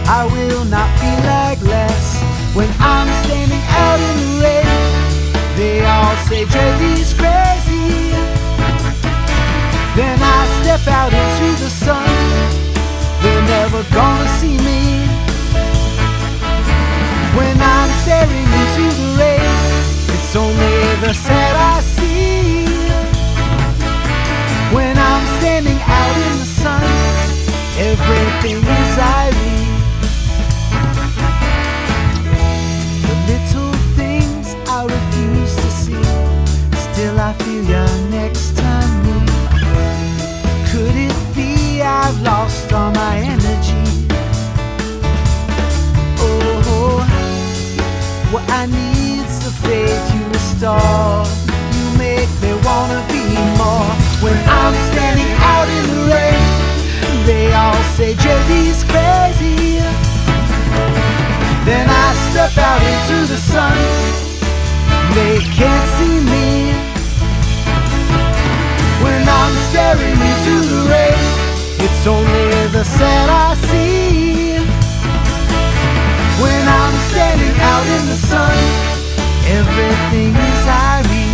I will not feel like less when I'm standing out in the rain. They all say JD's crazy. Then I step out into the sun. They're never gonna see me. When I'm staring into the rain, it's only the sad I see. When I'm standing out in the sun, everything is irene. The little things I refuse to see, still I feel you're next to me. Could it be I've lost all my energy? Oh, what I need's the faith you restore. You make me wanna be more. When I'm standing out in the rain, they all say JD's crazy. Then I step out into the sun. They can't see me. When I'm staring into the rain, it's only the sad I see. When I'm standing out in the sun, everything is irene.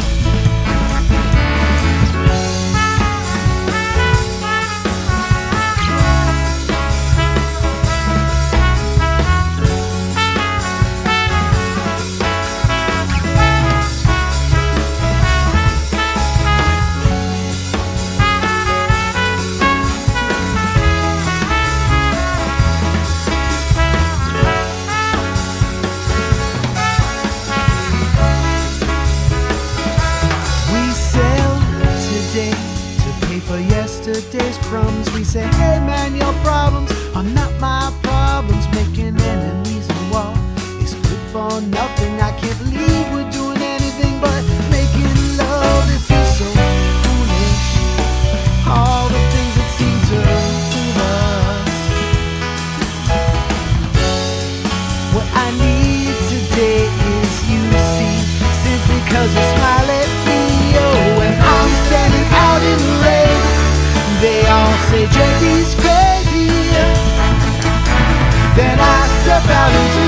Yesterday's crumbs. We say, hey man, your problems are not my problems. Making enemies and war is good for nothing. I can't believe we're doing anything but making love. It feels so foolish, all the things that seem to move us. What I need today is you, see, simply cause you smile at me. Oh, when I'm standing out in the rain, they all say JD's crazy. Then I step out into